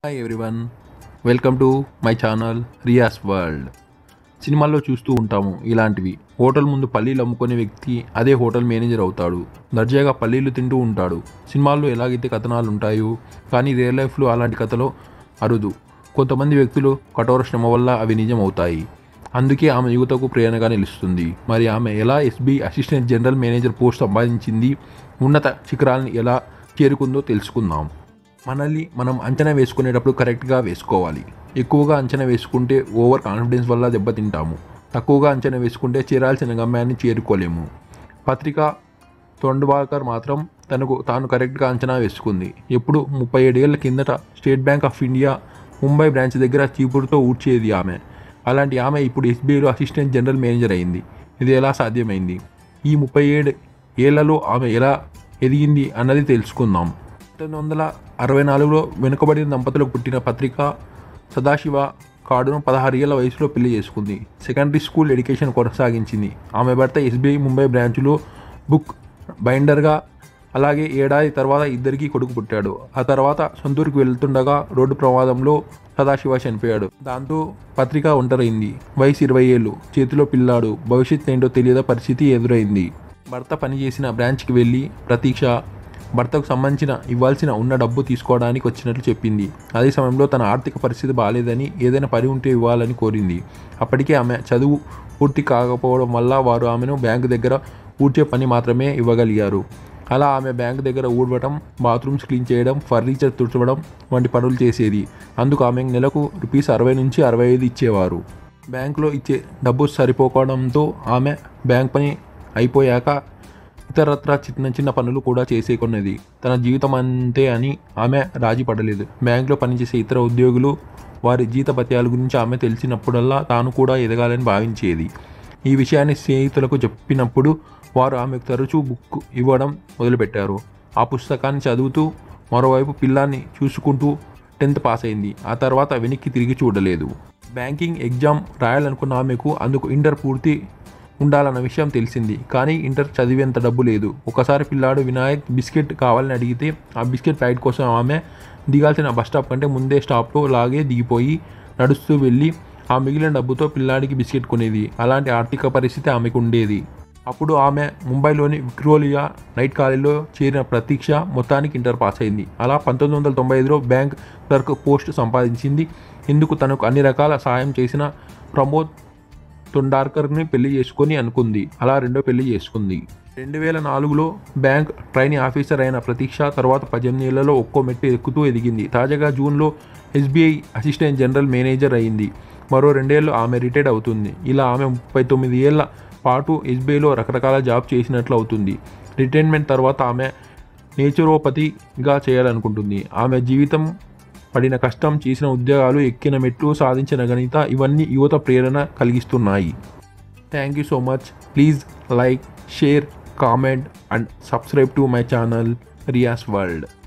Hi everyone, welcome to my channel Riya's world. సినిమాల్లో చూస్తూ ఉంటాము ఇలాంటివి. హోటల్ ముందు పల్లీలు అమ్ముకునే వ్యక్తి అదే హోటల్ మేనేజర్ అవుతాడు. దర్జాగా పల్లీలు తింటూ ఉంటాడు. సినిమాల్లో ఎలాగైతే కథనాలు ఉంటాయో కానీ రియల్ లైఫ్లో అలాంటి కథలో అరుదు. కొంతమంది వ్యక్తులు కఠోర శ్రమ వల్ల అవి నిజం అవుతాయి. అందుకే ఆమె యువతకు ప్రేరణగా నిలుస్తుంది. మరి ఆమె ఎలా SBI assistant general manager post సంపాదించింది, ఉన్నత శిఖరాలను ఎలా చేరుకుందో తెలుసుకుందాం. మనల్ని మనం అంచనా వేసుకునేటప్పుడు కరెక్ట్గా వేసుకోవాలి. ఎక్కువగా అంచనా వేసుకుంటే ఓవర్ కాన్ఫిడెన్స్ వల్ల దెబ్బతింటాము. తక్కువగా అంచనా వేసుకుంటే చేరాల్సిన గమ్యాన్ని చేరుకోలేము. పత్రిక తొండవాల్కర్ మాత్రం తాను కరెక్ట్గా అంచనా వేసుకుంది. ఎప్పుడు 37 ఏళ్ల కిందట స్టేట్ బ్యాంక్ ఆఫ్ ఇండియా ముంబై బ్రాంచ్ దగ్గర చీపురుతో ఊడ్చేది ఆమె. అలాంటి ఆమె ఇప్పుడు ఎస్బీఐలో అసిస్టెంట్ జనరల్ మేనేజర్ అయింది. ఇది ఎలా సాధ్యమైంది? ఈ 37 ఏళ్లలో ఆమె ఎలా ఎదిగింది అన్నది తెలుసుకుందాం. 1964లో వెనుకబడిన దంపతులకు పుట్టిన పత్రిక సదాశివ కాడును 16 ఏళ్ల వయసులో పెళ్లి చేసుకుంది. సెకండరీ స్కూల్ ఎడ్యుకేషన్ కొనసాగించింది. ఆమె భర్త ఎస్బీఐ ముంబై బ్రాంచ్లో బుక్ బైండర్గా. అలాగే ఏడాది తర్వాత ఇద్దరికి కొడుకు పుట్టాడు. ఆ తర్వాత సొంతూరుకు వెళ్తుండగా రోడ్డు ప్రమాదంలో సదాశివ చనిపోయాడు. దాంతో పత్రిక ఒంటరైంది. వయసు 20 ఏళ్ళు, చేతిలో పిల్లాడు. భవిష్యత్తు ఏంటో తెలియని పరిస్థితి ఎదురైంది. భర్త పనిచేసిన బ్రాంచ్కి వెళ్ళి ప్రతీక్ష భర్తకు సంబంధించిన ఇవ్వాల్సిన ఉన్న డబ్బు తీసుకోవడానికి వచ్చినట్లు చెప్పింది. అదే సమయంలో తన ఆర్థిక పరిస్థితి బాగాలేదని ఏదైనా పని ఉంటే ఇవ్వాలని కోరింది. అప్పటికే ఆమె చదువు పూర్తి కాకపోవడం వల్ల వారు ఆమెను బ్యాంకు దగ్గర ఊడ్చే పని మాత్రమే ఇవ్వగలిగారు. అలా ఆమె బ్యాంకు దగ్గర ఊడవడం, బాత్రూమ్స్ క్లీన్ చేయడం, ఫర్నిచర్ తుడవడం వంటి పనులు చేసేది. అందుకు ఆమె నెలకు ₹60 నుంచి ₹65 ఇచ్చేవారు. బ్యాంకులో ఇచ్చే డబ్బు సరిపోకపోవడంతో ఆమె బ్యాంక్ పని అయిపోయాక ఇతరత్రా చిన్న చిన్న పనులు కూడా చేసేకొన్నది. తన జీవితం అంతే అని ఆమె రాజీ పడలేదు. బ్యాంకులో పనిచేసే ఇతర ఉద్యోగులు వారి జీతభత్యాల గురించి ఆమె తెలిసినప్పుడల్లా తాను కూడా ఎదగాలని భావించేది. ఈ విషయాన్ని స్నేహితులకు చెప్పినప్పుడు వారు ఆమెకు తరచూ బుక్ ఇవ్వడం మొదలుపెట్టారు. ఆ పుస్తకాన్ని చదువుతూ మరోవైపు పిల్లాన్ని చూసుకుంటూ 10th పాస్ అయింది. ఆ తర్వాత వెనక్కి తిరిగి చూడలేదు. బ్యాంకింగ్ ఎగ్జామ్ రాయాలనుకున్న ఆమెకు అందుకు ఇంటర్ పూర్తి ఉండాలన్న విషయం తెలిసింది. కానీ ఇంటర్ చదివేంత డబ్బు లేదు. ఒకసారి పిల్లాడు వినాయక్ బిస్కెట్ కావాలని అడిగితే ఆ బిస్కెట్ ప్యాకెట్ కోసం ఆమె దిగాల్సిన బస్ స్టాప్ కంటే ముందే స్టాప్లో లాగే దిగిపోయి నడుస్తూ వెళ్ళి ఆ మిగిలిన డబ్బుతో పిల్లాడికి బిస్కెట్ కొనేది. అలాంటి ఆర్థిక పరిస్థితి ఆమెకు ఉండేది. అప్పుడు ఆమె ముంబైలోని విక్టోరియా నైట్ కాలేజీలో చేరిన ప్రతీక్ష మొత్తానికి ఇంటర్ పాస్ అయింది. అలా 1995లో బ్యాంక్ క్లర్క్ పోస్ట్ సంపాదించింది. ఇందుకు తనకు అన్ని రకాల సాయం చేసిన ప్రమోద్ తొండార్కర్ని పెళ్లి చేసుకొని అనుకుంది. అలా రెండో పెళ్లి చేసుకుంది. 2004లో బ్యాంక్ ట్రైనీ ఆఫీసర్ అయిన ప్రతీక్ష తర్వాత 18 ఏళ్లలో ఒక్కో మెట్టు ఎక్కుతూ ఎదిగింది. తాజాగా జూన్లో ఎస్బీఐ అసిస్టెంట్ జనరల్ మేనేజర్ అయింది. మరో 2 ఏళ్ళు ఆమె రిటైర్డ్ అవుతుంది. ఇలా ఆమె 39 ఏళ్ల పాటు ఎస్బీఐలో రకరకాల జాబ్ చేసినట్లు అవుతుంది. రిటైర్మెంట్ తర్వాత ఆమె నేచురోపతిగా చేయాలనుకుంటుంది. ఆమె జీవితం, పడిన కష్టం, చేసిన ఉద్యోగాలు, ఎక్కిన మెట్లు, సాధించిన గణిత ఇవన్నీ యువత ప్రేరణ కలిగిస్తున్నాయి. Thank you so much. Please like, share, comment and subscribe to my channel Riya's world.